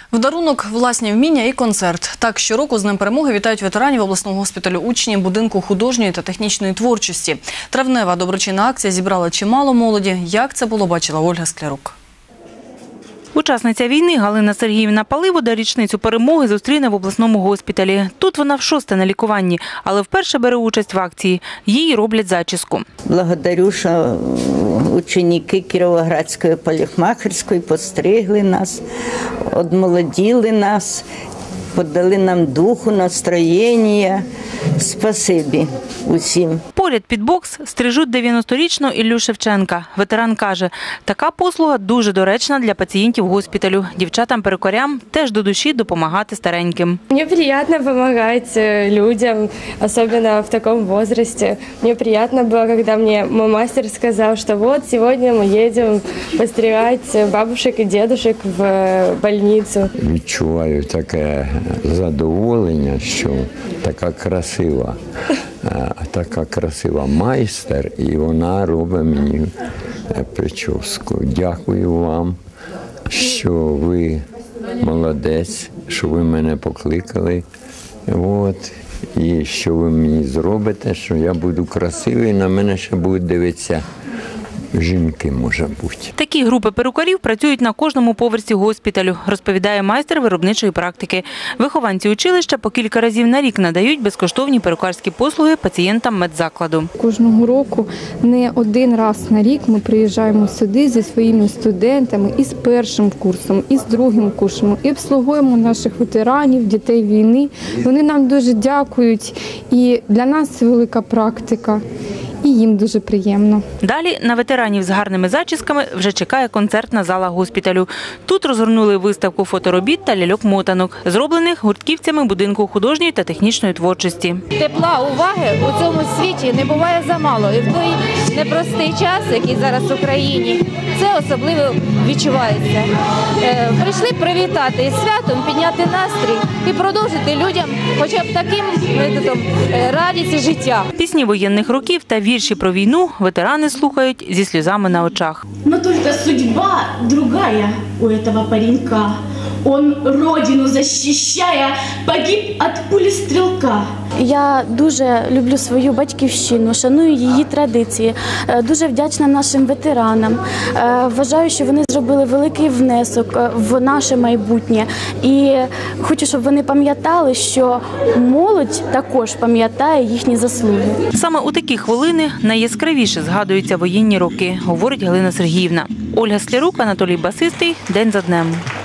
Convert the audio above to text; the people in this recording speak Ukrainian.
В дарунок власні вміння і концерт. Так, щороку з Днем перемоги вітають ветеранів обласного госпіталю учні будинку художньої та технічної творчості. Травнева доброчинна акція зібрала чимало молоді. Як це було, бачила Ольга Склярук. Учасниця війни Галина Сергіївна Паливода річницю перемоги зустріне в обласному госпіталі. Тут вона вшосте на лікуванні, але вперше бере участь в акції. Їй роблять зачіску. Благодарю, що ученики Кіровоградської парикмахерської постригли нас, одмолоділи нас, подали нам духу, настроєння. Спасибі усім. Поряд під бокс стрижуть 90-річного Іллю Шевченка. Ветеран каже, така послуга дуже доречна для пацієнтів госпіталю. Дівчатам-перукарям теж до душі допомагати стареньким. Мені приємно допомагати людям, особливо в такому віці. Мені приємно було, коли мені мій майстер сказав, що от сьогодні ми їдемо постригати бабушек і дідушек в лікарню. Відчуваю таке задоволення, що така красива майстер, і вона робить мені прическу. Дякую вам, що ви молодець, що ви мене покликали. І що ви мені зробите, що я буду красивий, на мене ще будуть дивитися жінки, може бути. Такі групи перукарів працюють на кожному поверсі госпіталю, розповідає майстер виробничої практики. Вихованці училища по кілька разів на рік надають безкоштовні перукарські послуги пацієнтам медзакладу. Кожного року не один раз на рік ми приїжджаємо сюди зі своїми студентами і з першим курсом, і з другим курсом, і обслуговуємо наших ветеранів, дітей війни. Вони нам дуже дякують, і для нас це велика практика. І їм дуже приємно. Далі на ветеранів з гарними зачісками вже чекає концертна зала госпіталю. Тут розгорнули виставку фоторобіт та ляльок-мотанок, зроблених гуртківцями будинку художньої та технічної творчості. Тепла, уваги у цьому світі не буває замало. І в той непростий час, який зараз в Україні, це особливо відчувається. Прийшли привітати із святом, підняти настрій і продовжити людям хоча б таким методом радість і життя. Пісні воєнних років та вірші про війну ветерани слухають зі сльозами на очах. Но только судьба другая у этого паренька. Он родину защищая, погиб от пули стрелка. Я дуже люблю свою батьківщину, шаную її традиції, дуже вдячна нашим ветеранам. Вважаю, що вони зробили великий внесок в наше майбутнє. І хочу, щоб вони пам'ятали, що молодь також пам'ятає їхні заслуги. Саме у такі хвилини найяскравіше згадуються воєнні роки, говорить Галина Сергіївна. Ольга Склярук, Анатолій Басистий. День за днем.